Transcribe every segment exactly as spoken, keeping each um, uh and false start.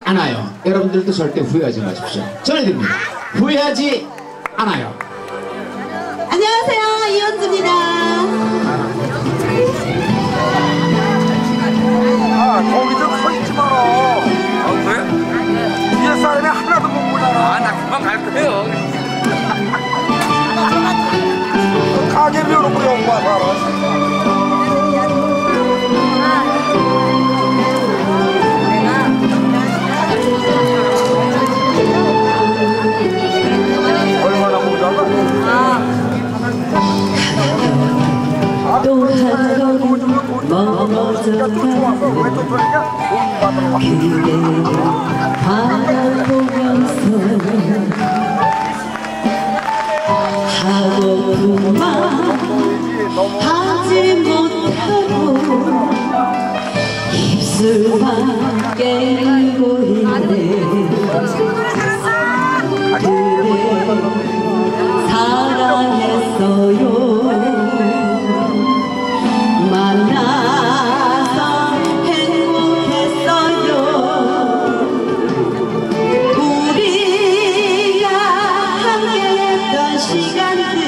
않아요. 여러분들도 절대 후회하지 마십시오. 전해드립니다. 후회하지 않아요. 안녕하세요, 이현주입니다. 아, 거기 좀 서 있지 마라. 아, 그래? 위에 사람이 하나도 못 보잖아. 아, 나 금방 갈 거예요. 가게 벼놓고 영화 살아. 얼마나 모자라? 또 하루는 멀어져가 그대를 바라보면서 하고픈 말 하지 못하고 입술밖에 울고 있네. 그대 사랑했어요. 만나서 행복했어요. 우리가 함께했던 시간들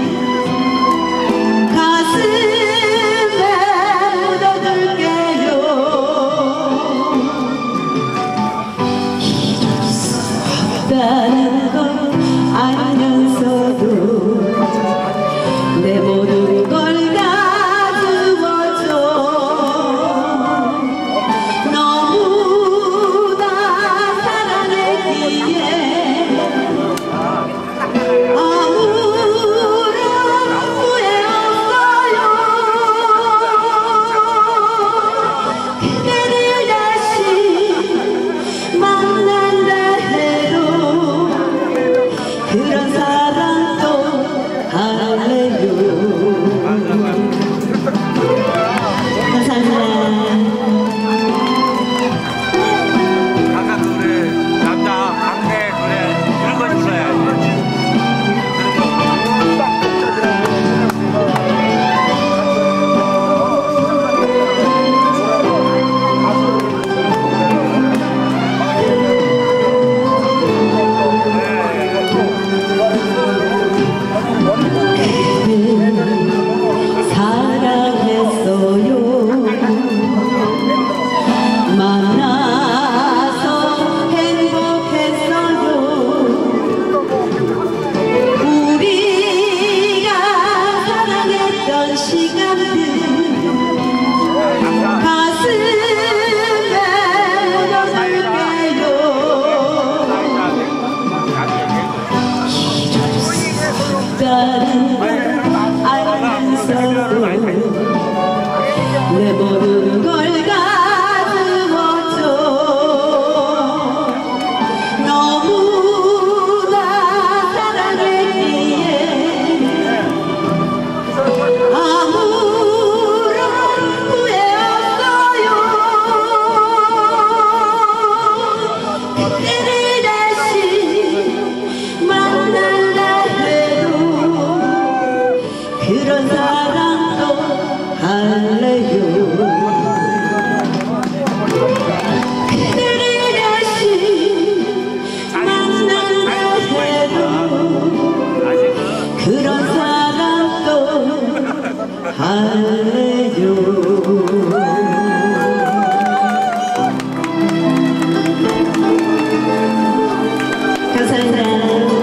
가슴에 묻어둘게요. 이럴 수 없다는 걸 알면서도 내 모든 걸 그런 사랑도 할래요. 감사합니다. 아까 노래 남자 강대 노래 이런 걸 불러야지. 내 모든 걸 가슴어줘. 너무나 사랑했기에 아무런 후회 없어요. 그대를 다시 만날라 해도 그런 사랑도 할래요. 그대를 다시 만난다 해도 그런 사랑도 할래요. 감사합니다.